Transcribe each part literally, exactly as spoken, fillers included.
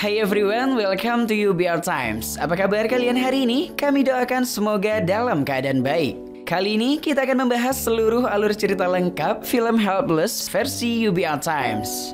Hai everyone, welcome to U B R Times. Apa kabar kalian hari ini? Kami doakan semoga dalam keadaan baik. Kali ini kita akan membahas seluruh alur cerita lengkap film Helpless versi U B R Times.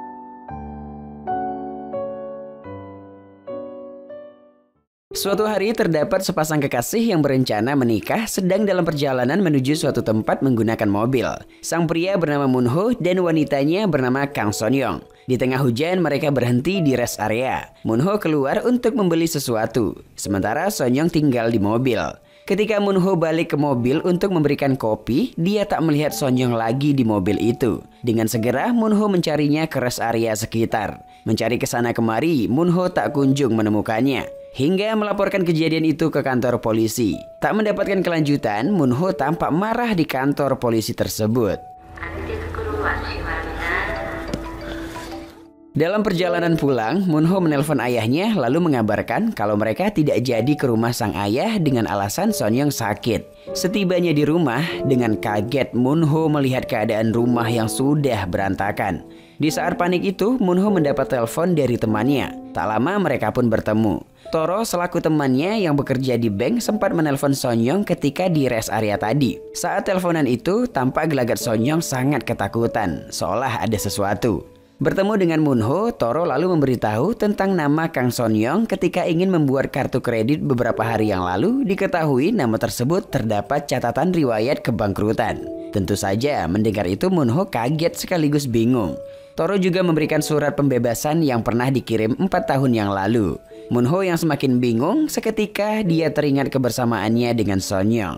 Suatu hari terdapat sepasang kekasih yang berencana menikah sedang dalam perjalanan menuju suatu tempat menggunakan mobil. Sang pria bernama Moonho dan wanitanya bernama Kang Sonyong. Di tengah hujan mereka berhenti di rest area. Moonho keluar untuk membeli sesuatu, sementara Sonyong tinggal di mobil. Ketika Moonho balik ke mobil untuk memberikan kopi, dia tak melihat Sonyong lagi di mobil itu. Dengan segera Moonho mencarinya ke rest area sekitar. Mencari kesana kemari, Moonho tak kunjung menemukannya. Hingga melaporkan kejadian itu ke kantor polisi. Tak mendapatkan kelanjutan, Moonho tampak marah di kantor polisi tersebut. Dalam perjalanan pulang, Moonho menelpon ayahnya lalu mengabarkan kalau mereka tidak jadi ke rumah sang ayah dengan alasan Sonyong sakit. Setibanya di rumah, dengan kaget Moonho melihat keadaan rumah yang sudah berantakan. Di saat panik itu, Moonho mendapat telepon dari temannya. Tak lama mereka pun bertemu. Toro selaku temannya yang bekerja di bank sempat menelpon Sonyong ketika di rest area tadi. Saat teleponan itu, tampak gelagat Sonyong sangat ketakutan, seolah ada sesuatu. Bertemu dengan Moonho, Toro lalu memberitahu tentang nama Kang Sonyong ketika ingin membuat kartu kredit beberapa hari yang lalu. Diketahui nama tersebut terdapat catatan riwayat kebangkrutan. Tentu saja mendengar itu Moonho kaget sekaligus bingung. Toro juga memberikan surat pembebasan yang pernah dikirim empat tahun yang lalu. Moonho yang semakin bingung, seketika dia teringat kebersamaannya dengan Sonyong.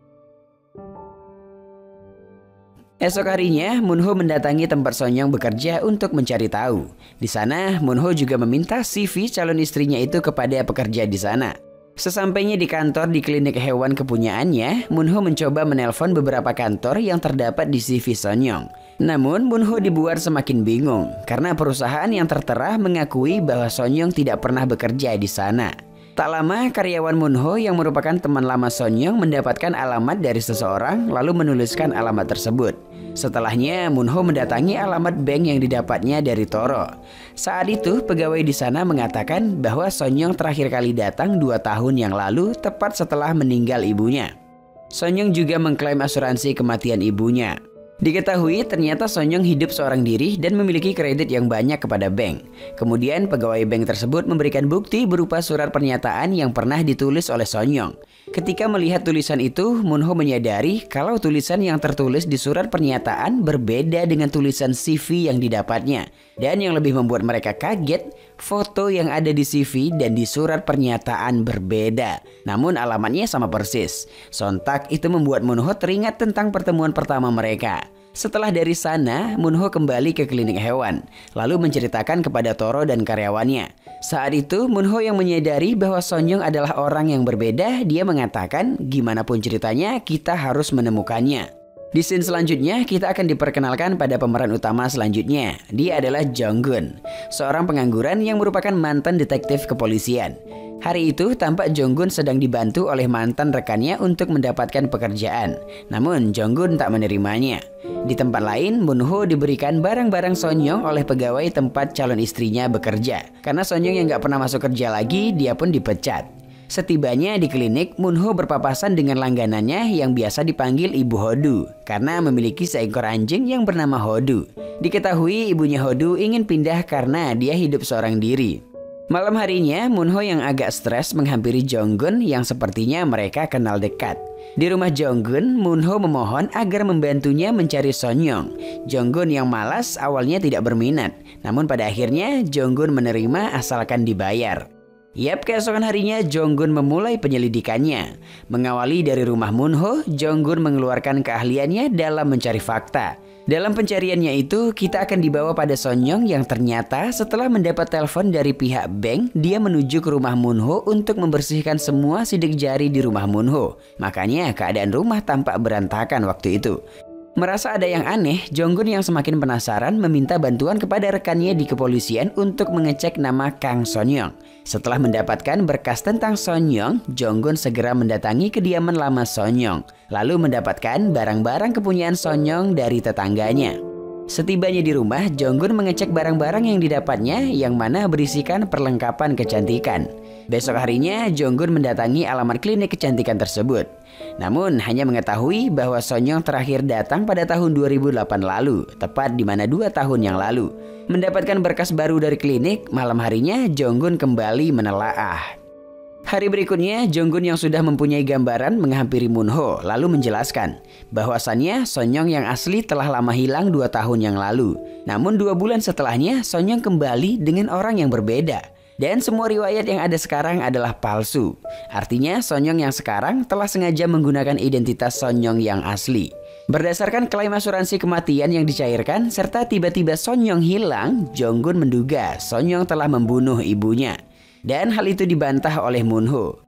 Esok harinya, Moonho mendatangi tempat Sonyong bekerja untuk mencari tahu. Di sana, Moonho juga meminta C V calon istrinya itu kepada pekerja di sana. Sesampainya di kantor di klinik hewan kepunyaannya, Moonho mencoba menelpon beberapa kantor yang terdapat di C V Sonyong. Namun, Moonho dibuat semakin bingung karena perusahaan yang tertera mengakui bahwa Sonyong tidak pernah bekerja di sana. Tak lama, karyawan Moonho yang merupakan teman lama Sonyong mendapatkan alamat dari seseorang lalu menuliskan alamat tersebut. Setelahnya, Moonho mendatangi alamat bank yang didapatnya dari Toro. Saat itu, pegawai di sana mengatakan bahwa Sonyong terakhir kali datang dua tahun yang lalu tepat setelah meninggal ibunya. Sonyong juga mengklaim asuransi kematian ibunya. Diketahui ternyata Sonyong hidup seorang diri dan memiliki kredit yang banyak kepada bank. Kemudian pegawai bank tersebut memberikan bukti berupa surat pernyataan yang pernah ditulis oleh Sonyong. Ketika melihat tulisan itu, Moonho menyadari kalau tulisan yang tertulis di surat pernyataan berbeda dengan tulisan C V yang didapatnya. Dan yang lebih membuat mereka kaget, foto yang ada di C V dan di surat pernyataan berbeda. Namun alamatnya sama persis. Sontak itu membuat Moonho teringat tentang pertemuan pertama mereka. Setelah dari sana, Moonho kembali ke klinik hewan, lalu menceritakan kepada Toro dan karyawannya. Saat itu, Moonho yang menyadari bahwa Sonyong adalah orang yang berbeda, dia mengatakan, gimana pun ceritanya, kita harus menemukannya. Di scene selanjutnya, kita akan diperkenalkan pada pemeran utama selanjutnya. Dia adalah Jong-gun, seorang pengangguran yang merupakan mantan detektif kepolisian. Hari itu tampak Jong-gun sedang dibantu oleh mantan rekannya untuk mendapatkan pekerjaan. Namun Jong-gun tak menerimanya. Di tempat lain, Moonho diberikan barang-barang Sonyong oleh pegawai tempat calon istrinya bekerja. Karena Sonyong yang gak pernah masuk kerja lagi, dia pun dipecat. Setibanya di klinik, Moonho berpapasan dengan langganannya yang biasa dipanggil Ibu Hodu karena memiliki seekor anjing yang bernama Hodu. Diketahui ibunya Hodu ingin pindah karena dia hidup seorang diri. Malam harinya, Moonho yang agak stres menghampiri Jong-gun yang sepertinya mereka kenal dekat. Di rumah Jong-gun, Moonho memohon agar membantunya mencari Sonyong. Jong-gun yang malas awalnya tidak berminat, namun pada akhirnya Jong-gun menerima asalkan dibayar. Yap, keesokan harinya Jong-gun memulai penyelidikannya. Mengawali dari rumah Moonho, Jong-gun mengeluarkan keahliannya dalam mencari fakta. Dalam pencariannya itu, kita akan dibawa pada Sonyong yang ternyata setelah mendapat telepon dari pihak bank, dia menuju ke rumah Moonho untuk membersihkan semua sidik jari di rumah Moonho. Makanya keadaan rumah tampak berantakan waktu itu. Merasa ada yang aneh, Jong-gun yang semakin penasaran meminta bantuan kepada rekannya di kepolisian untuk mengecek nama Kang Sonyong. Setelah mendapatkan berkas tentang Sonyong, Jong-gun segera mendatangi kediaman lama Sonyong, lalu mendapatkan barang-barang kepunyaan Sonyong dari tetangganya. Setibanya di rumah, Jonggun mengecek barang-barang yang didapatnya yang mana berisikan perlengkapan kecantikan. Besok harinya, Jonggun mendatangi alamat klinik kecantikan tersebut. Namun hanya mengetahui bahwa Sonyeong terakhir datang pada tahun dua ribu delapan lalu, tepat di mana dua tahun yang lalu. Mendapatkan berkas baru dari klinik, malam harinya Jonggun kembali menelaah. Hari berikutnya, Jonggun yang sudah mempunyai gambaran menghampiri Moonho lalu menjelaskan bahwasannya Sonyeong yang asli telah lama hilang dua tahun yang lalu. Namun dua bulan setelahnya, Sonyeong kembali dengan orang yang berbeda. Dan semua riwayat yang ada sekarang adalah palsu. Artinya Sonyeong yang sekarang telah sengaja menggunakan identitas Sonyeong yang asli. Berdasarkan klaim asuransi kematian yang dicairkan serta tiba-tiba Sonyeong hilang, Jonggun menduga Sonyeong telah membunuh ibunya. Dan hal itu dibantah oleh Moonho.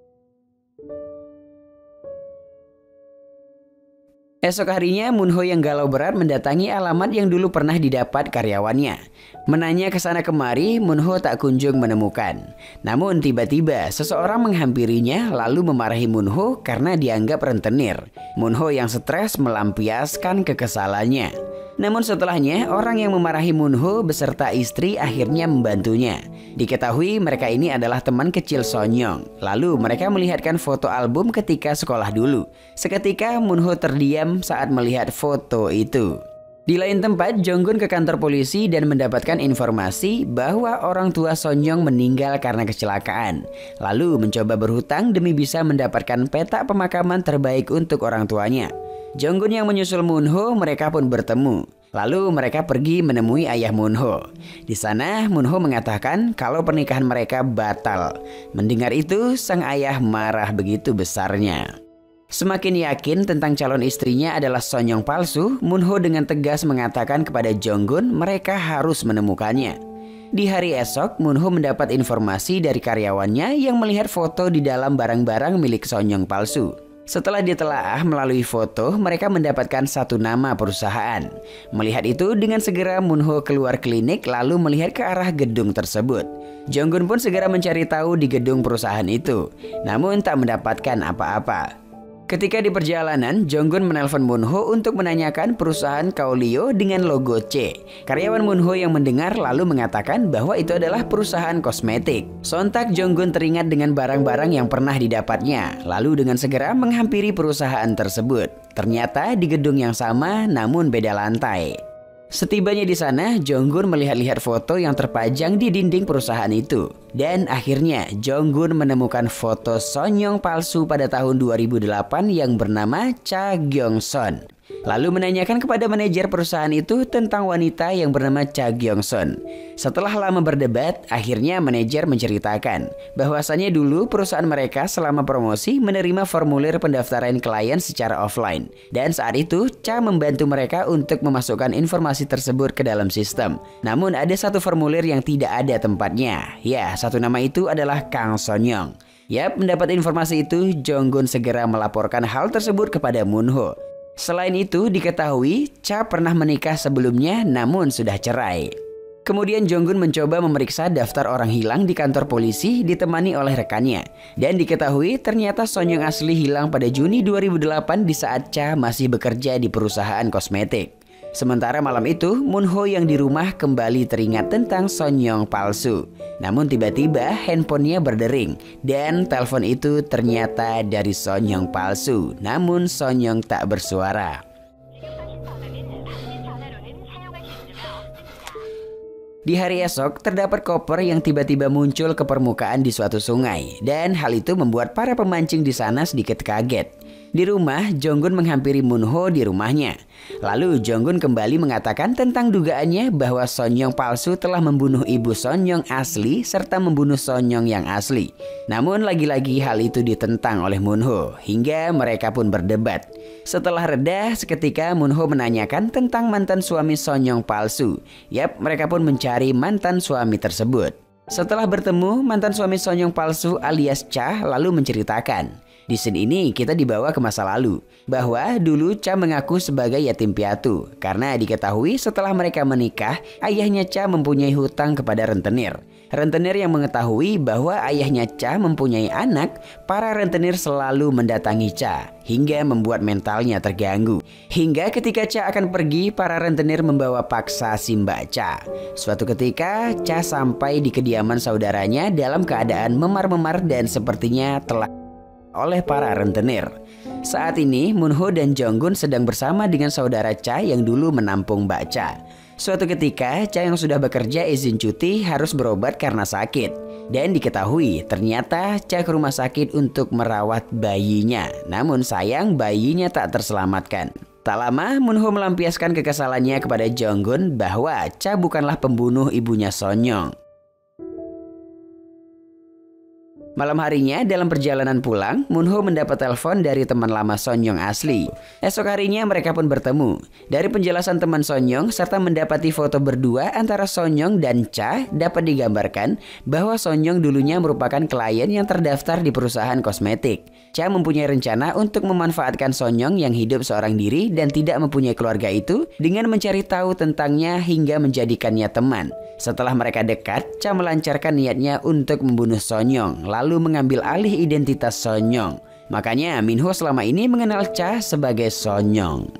Esok harinya, Moonho yang galau berat mendatangi alamat yang dulu pernah didapat karyawannya. Menanya ke sana kemari, Moonho tak kunjung menemukan. Namun tiba-tiba seseorang menghampirinya lalu memarahi Moonho karena dianggap rentenir. Moonho yang stres melampiaskan kekesalannya. Namun setelahnya, orang yang memarahi Moonho beserta istri akhirnya membantunya. Diketahui mereka ini adalah teman kecil Sonyeong. Lalu mereka melihatkan foto album ketika sekolah dulu. Seketika Moonho terdiam saat melihat foto itu. Di lain tempat, Jonggun ke kantor polisi dan mendapatkan informasi bahwa orang tua Sonyeong meninggal karena kecelakaan. Lalu mencoba berhutang demi bisa mendapatkan peta pemakaman terbaik untuk orang tuanya. Jonggun yang menyusul Moonho, mereka pun bertemu. Lalu mereka pergi menemui ayah Moonho. Di sana Moonho mengatakan kalau pernikahan mereka batal. Mendengar itu, sang ayah marah begitu besarnya. Semakin yakin tentang calon istrinya adalah Sonyeong palsu, Moonho dengan tegas mengatakan kepada Jonggun mereka harus menemukannya. Di hari esok, Moonho mendapat informasi dari karyawannya yang melihat foto di dalam barang-barang milik Sonyeong palsu. Setelah ditelaah melalui foto, mereka mendapatkan satu nama perusahaan. Melihat itu, dengan segera Moonho keluar klinik lalu melihat ke arah gedung tersebut. Jonggun pun segera mencari tahu di gedung perusahaan itu, namun tak mendapatkan apa-apa. Ketika di perjalanan, Jonggun menelpon Moonho untuk menanyakan perusahaan Kaolio dengan logo C. Karyawan Moonho yang mendengar lalu mengatakan bahwa itu adalah perusahaan kosmetik. Sontak Jonggun teringat dengan barang-barang yang pernah didapatnya, lalu dengan segera menghampiri perusahaan tersebut. Ternyata di gedung yang sama namun beda lantai. Setibanya di sana, Jonggun melihat-lihat foto yang terpajang di dinding perusahaan itu. Dan akhirnya Jonggun menemukan foto Sonyeong palsu pada tahun dua ribu delapan yang bernama Cha Gyeong-son. Lalu menanyakan kepada manajer perusahaan itu tentang wanita yang bernama Cha Gyeong-son. Setelah lama berdebat, akhirnya manajer menceritakan bahwasannya dulu perusahaan mereka selama promosi menerima formulir pendaftaran klien secara offline. Dan saat itu Cha membantu mereka untuk memasukkan informasi tersebut ke dalam sistem. Namun ada satu formulir yang tidak ada tempatnya. Ya, satu nama itu adalah Kang Sonyeong. Yap, mendapat informasi itu, Jonggun segera melaporkan hal tersebut kepada Moonho. Selain itu, diketahui Cha pernah menikah sebelumnya namun sudah cerai. Kemudian Jonggun mencoba memeriksa daftar orang hilang di kantor polisi ditemani oleh rekannya. Dan diketahui ternyata Sonyeong asli hilang pada Juni dua ribu delapan di saat Cha masih bekerja di perusahaan kosmetik. Sementara malam itu, Moonho yang di rumah kembali teringat tentang Sonyeong palsu. Namun tiba-tiba handphonenya berdering dan telepon itu ternyata dari Sonyeong palsu. Namun Sonyeong tak bersuara. Di hari esok, terdapat koper yang tiba-tiba muncul ke permukaan di suatu sungai. Dan hal itu membuat para pemancing di sana sedikit kaget. Di rumah, Jonggun menghampiri Moonho di rumahnya. Lalu Jonggun kembali mengatakan tentang dugaannya bahwa Sonyeong palsu telah membunuh ibu Sonyeong asli serta membunuh Sonyeong yang asli. Namun lagi-lagi hal itu ditentang oleh Moonho hingga mereka pun berdebat. Setelah reda, seketika Moonho menanyakan tentang mantan suami Sonyeong palsu. Yap, mereka pun mencari mantan suami tersebut. Setelah bertemu, mantan suami Sonyeong palsu alias Cha lalu menceritakan. Di scene ini kita dibawa ke masa lalu, bahwa dulu Cha mengaku sebagai yatim piatu karena diketahui setelah mereka menikah, ayahnya Cha mempunyai hutang kepada rentenir. Rentenir yang mengetahui bahwa ayahnya Cha mempunyai anak, para rentenir selalu mendatangi Cha hingga membuat mentalnya terganggu. Hingga ketika Cha akan pergi, para rentenir membawa paksa si Mbak Cha. Suatu ketika Cha sampai di kediaman saudaranya dalam keadaan memar-memar dan sepertinya telah oleh para rentenir. Saat ini Moonho dan Jonggun sedang bersama dengan saudara Cha yang dulu menampung Mbak Cha. Suatu ketika Cha yang sudah bekerja izin cuti harus berobat karena sakit. Dan diketahui ternyata Cha ke rumah sakit untuk merawat bayinya. Namun sayang bayinya tak terselamatkan. Tak lama Moonho melampiaskan kekesalannya kepada Jonggun bahwa Cha bukanlah pembunuh ibunya Sonyong. Malam harinya dalam perjalanan pulang, Moonho mendapat telepon dari teman lama Sonyong asli. Esok harinya mereka pun bertemu. Dari penjelasan teman Sonyong serta mendapati foto berdua antara Sonyong dan Cha, dapat digambarkan bahwa Sonyong dulunya merupakan klien yang terdaftar di perusahaan kosmetik. Cha mempunyai rencana untuk memanfaatkan Sonyong yang hidup seorang diri dan tidak mempunyai keluarga itu dengan mencari tahu tentangnya hingga menjadikannya teman. Setelah mereka dekat, Cha melancarkan niatnya untuk membunuh Sonyong, lalu mengambil alih identitas Sonyong. Makanya Minho selama ini mengenal Cha sebagai Sonyong.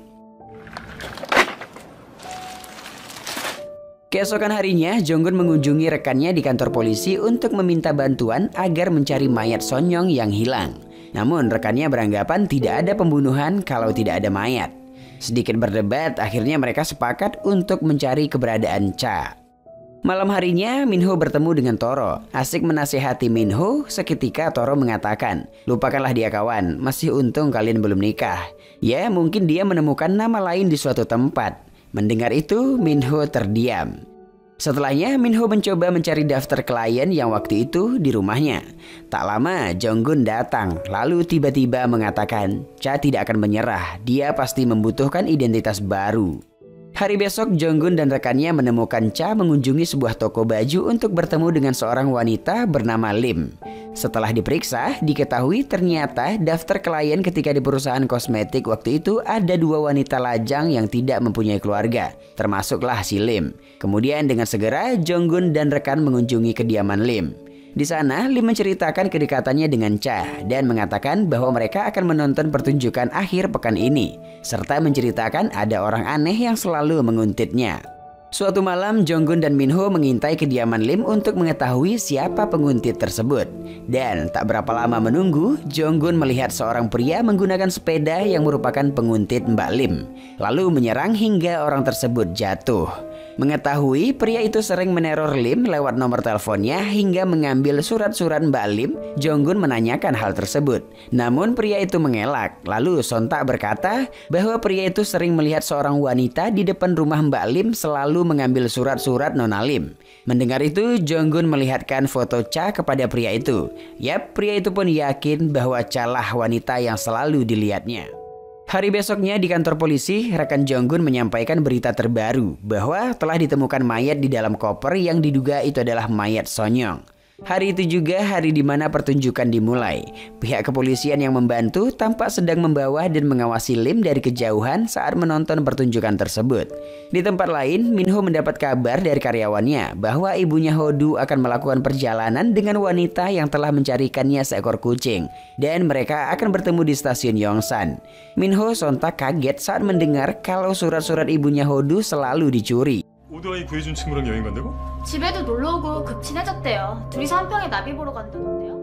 Keesokan harinya, Jonggun mengunjungi rekannya di kantor polisi untuk meminta bantuan agar mencari mayat Sonyong yang hilang. Namun rekannya beranggapan tidak ada pembunuhan kalau tidak ada mayat. Sedikit berdebat, akhirnya mereka sepakat untuk mencari keberadaan Cha. Malam harinya Minho bertemu dengan Toro. Asik menasihati Minho, seketika Toro mengatakan, "Lupakanlah dia kawan, masih untung kalian belum nikah. Ya mungkin dia menemukan nama lain di suatu tempat." Mendengar itu Minho terdiam. Setelahnya Minho mencoba mencari daftar klien yang waktu itu di rumahnya. Tak lama Jonggun datang, lalu tiba-tiba mengatakan Cha tidak akan menyerah, dia pasti membutuhkan identitas baru. Hari besok Jonggun dan rekannya menemukan Cha mengunjungi sebuah toko baju untuk bertemu dengan seorang wanita bernama Lim. Setelah diperiksa, diketahui ternyata daftar klien ketika di perusahaan kosmetik waktu itu ada dua wanita lajang yang tidak mempunyai keluarga, termasuklah si Lim. Kemudian dengan segera Jonggun dan rekan mengunjungi kediaman Lim. Di sana Lim menceritakan kedekatannya dengan Cha dan mengatakan bahwa mereka akan menonton pertunjukan akhir pekan ini, serta menceritakan ada orang aneh yang selalu menguntitnya. Suatu malam Jonggun dan Minho mengintai kediaman Lim untuk mengetahui siapa penguntit tersebut. Dan tak berapa lama menunggu, Jonggun melihat seorang pria menggunakan sepeda yang merupakan penguntit Mbak Lim, lalu menyerang hingga orang tersebut jatuh. Mengetahui pria itu sering meneror Lim lewat nomor teleponnya hingga mengambil surat-surat Mbak Lim, Jonggun menanyakan hal tersebut. Namun pria itu mengelak, lalu sontak berkata bahwa pria itu sering melihat seorang wanita di depan rumah Mbak Lim selalu mengambil surat-surat Nona Lim. Mendengar itu Jonggun melihatkan foto Cha kepada pria itu. Yap, pria itu pun yakin bahwa Cha lah wanita yang selalu dilihatnya. Hari besoknya di kantor polisi, rekan Jonggun menyampaikan berita terbaru bahwa telah ditemukan mayat di dalam koper yang diduga itu adalah mayat Sonyong. Hari itu juga hari di mana pertunjukan dimulai. Pihak kepolisian yang membantu tampak sedang membawa dan mengawasi Lim dari kejauhan saat menonton pertunjukan tersebut. Di tempat lain, Minho mendapat kabar dari karyawannya bahwa ibunya Hodu akan melakukan perjalanan dengan wanita yang telah mencarikannya seekor kucing, dan mereka akan bertemu di stasiun Yongsan. Minho sontak kaget saat mendengar kalau surat-surat ibunya Hodu selalu dicuri. 오토바이 구해준 친구랑 여행 간다고? 집에도 놀러 오고 급 친해졌대요. 둘이서 한평에 나비 보러 간다던데요.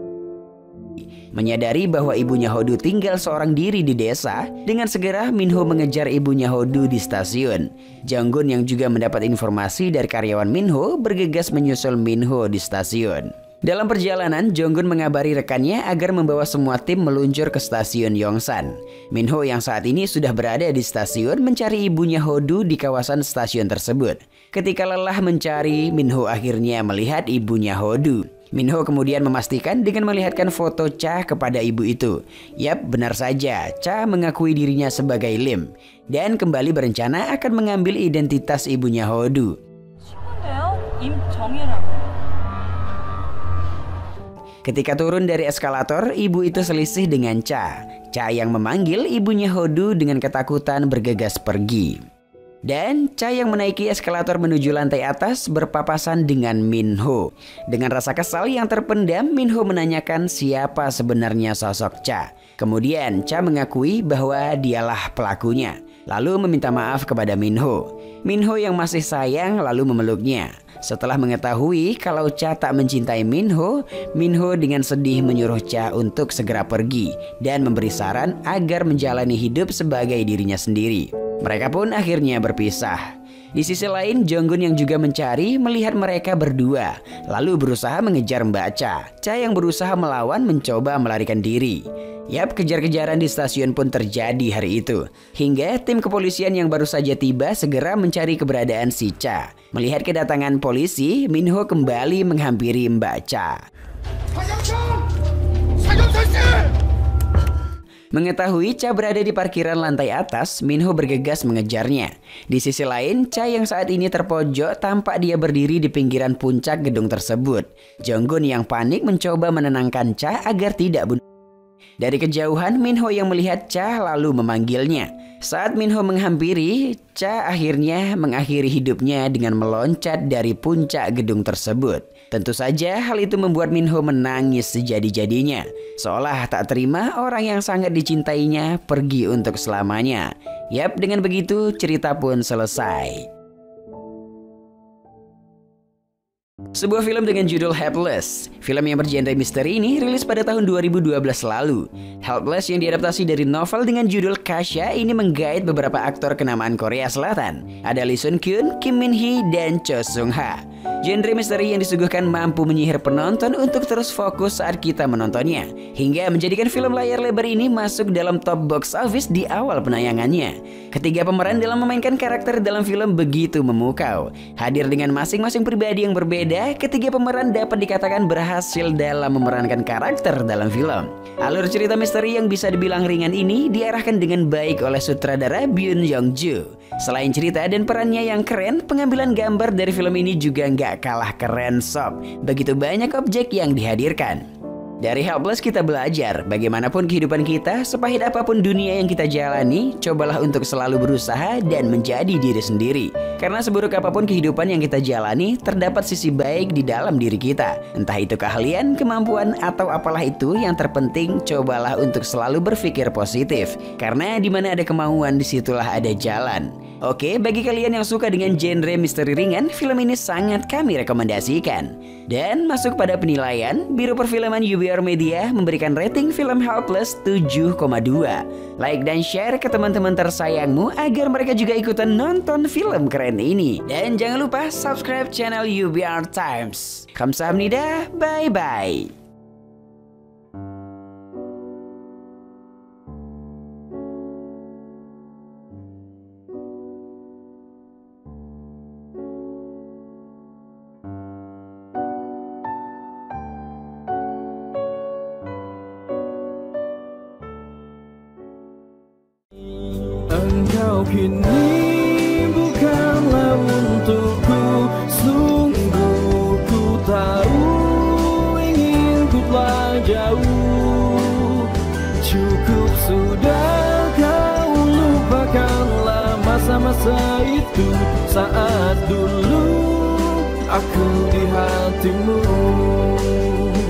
Menyadari bahwa ibunya Hodu tinggal seorang diri di desa, dengan segera Minho mengejar ibunya Hodu di stasiun. Jonggun yang juga mendapat informasi dari karyawan Minho bergegas menyusul Minho di stasiun. Dalam perjalanan, Jonggun mengabari rekannya agar membawa semua tim meluncur ke stasiun Yongsan. Minho yang saat ini sudah berada di stasiun mencari ibunya Hodu di kawasan stasiun tersebut. Ketika lelah mencari, Minho akhirnya melihat ibunya Hodu. Minho kemudian memastikan dengan melihatkan foto Cha kepada ibu itu. Yap, benar saja, Cha mengakui dirinya sebagai Lim dan kembali berencana akan mengambil identitas ibunya Hodu. Ketika turun dari eskalator, ibu itu selisih dengan Cha. Cha yang memanggil ibunya Hodu dengan ketakutan bergegas pergi. Dan Cha yang menaiki eskalator menuju lantai atas berpapasan dengan Minho. Dengan rasa kesal yang terpendam, Minho menanyakan siapa sebenarnya sosok Cha. Kemudian Cha mengakui bahwa dialah pelakunya, lalu meminta maaf kepada Minho. Minho yang masih sayang lalu memeluknya. Setelah mengetahui kalau Cha tak mencintai Minho, Minho dengan sedih menyuruh Cha untuk segera pergi dan memberi saran agar menjalani hidup sebagai dirinya sendiri. Mereka pun akhirnya berpisah. Di sisi lain, Jonggun yang juga mencari melihat mereka berdua, lalu berusaha mengejar Mbak Cha. Cha yang berusaha melawan mencoba melarikan diri. Yap, kejar-kejaran di stasiun pun terjadi hari itu. Hingga tim kepolisian yang baru saja tiba segera mencari keberadaan si Cha. Melihat kedatangan polisi, Minho kembali menghampiri Mbak Cha. Mengetahui Cha berada di parkiran lantai atas, Minho bergegas mengejarnya. Di sisi lain, Cha yang saat ini terpojok tampak dia berdiri di pinggiran puncak gedung tersebut. Jonggun yang panik mencoba menenangkan Cha agar tidak bunuh. Dari kejauhan, Minho yang melihat Cha lalu memanggilnya. Saat Minho menghampiri, Cha akhirnya mengakhiri hidupnya dengan meloncat dari puncak gedung tersebut. Tentu saja hal itu membuat Minho menangis sejadi-jadinya. Seolah tak terima orang yang sangat dicintainya pergi untuk selamanya. Yap, dengan begitu cerita pun selesai. Sebuah film dengan judul Helpless. Film yang bergenre misteri ini rilis pada tahun dua ribu dua belas lalu. Helpless yang diadaptasi dari novel dengan judul Kasha ini menggait beberapa aktor kenamaan Korea Selatan. Ada Lee Sun Kyun, Kim Min Hee, dan Cho Sung Ha. Genre misteri yang disuguhkan mampu menyihir penonton untuk terus fokus saat kita menontonnya, hingga menjadikan film layar lebar ini masuk dalam top box office di awal penayangannya. Ketiga pemeran dalam memainkan karakter dalam film begitu memukau. Hadir dengan masing-masing pribadi yang berbeda, ketiga pemeran dapat dikatakan berhasil dalam memerankan karakter dalam film. Alur cerita misteri yang bisa dibilang ringan ini diarahkan dengan baik oleh sutradara Byun Yong-ju. Selain cerita dan perannya yang keren, pengambilan gambar dari film ini juga nggak kalah keren sob. Begitu banyak objek yang dihadirkan. Dari Helpless kita belajar, bagaimanapun kehidupan kita, sepahit apapun dunia yang kita jalani, cobalah untuk selalu berusaha dan menjadi diri sendiri. Karena seburuk apapun kehidupan yang kita jalani, terdapat sisi baik di dalam diri kita. Entah itu keahlian, kemampuan, atau apalah itu, yang terpenting cobalah untuk selalu berpikir positif. Karena di mana ada kemauan, disitulah ada jalan. Oke, bagi kalian yang suka dengan genre misteri ringan, film ini sangat kami rekomendasikan. Dan masuk pada penilaian, Biro Perfilman U B R Media memberikan rating film Helpless tujuh koma dua. Like dan share ke teman-teman tersayangmu agar mereka juga ikutan nonton film keren ini. Dan jangan lupa subscribe channel U B R Times. Kamsahamnida, bye-bye. Engkau kini bukanlah untukku, sungguh ku tahu ingin ku telah jauh. Cukup sudah kau lupakanlah masa-masa itu, saat dulu aku di hatimu.